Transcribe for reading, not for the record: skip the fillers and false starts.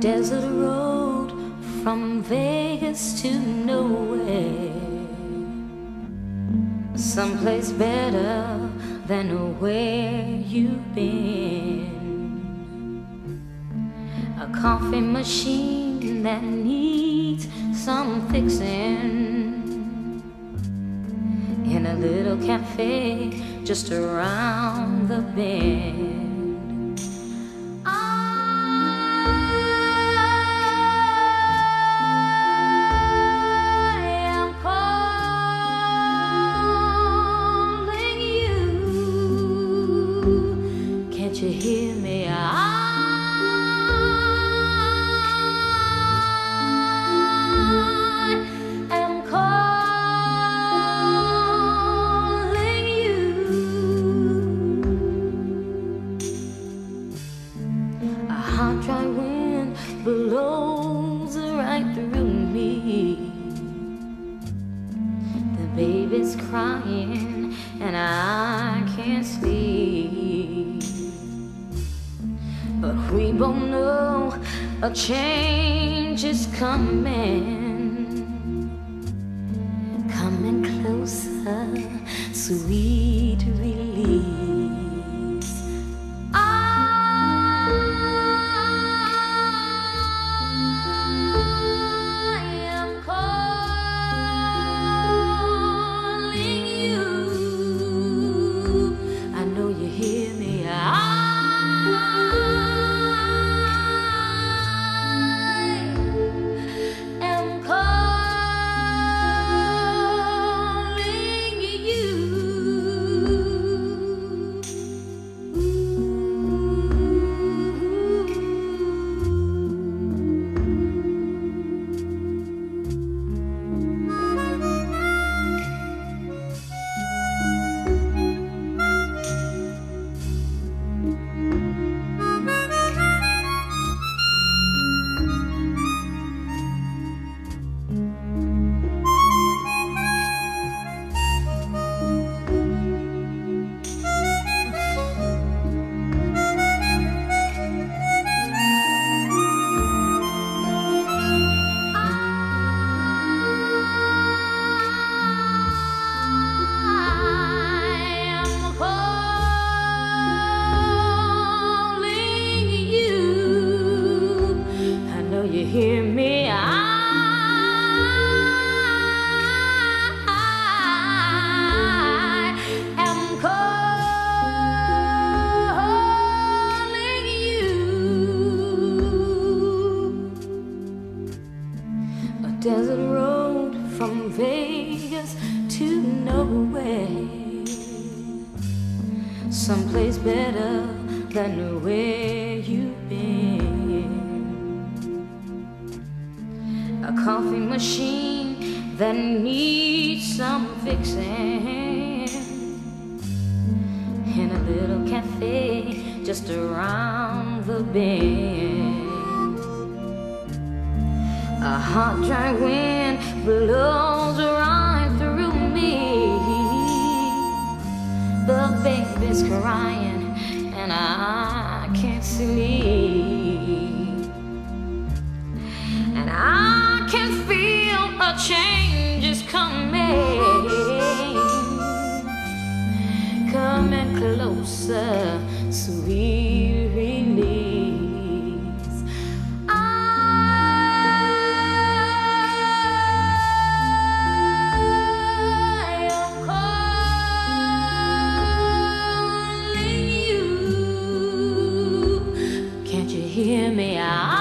desert road from Vegas to nowhere, someplace better than where you've been. A coffee machine that needs some fixing in a little cafe just around the bend. Can't you hear me? I am calling you. A hot, dry wind blows right through me. The baby's crying and I can't sleep. But we both know a change is coming closer, sweet release. I am calling you. I know you hear me. You hear me? I am calling you. A desert road from Vegas to nowhere, someplace better than where you've been. A coffee machine that needs some fixing in a little cafe just around the bend. A hot, dry wind blows right through me. The baby's crying and I can't sleep. And I can feel a change is coming closer, sweet release. I am calling you. Can't you hear me?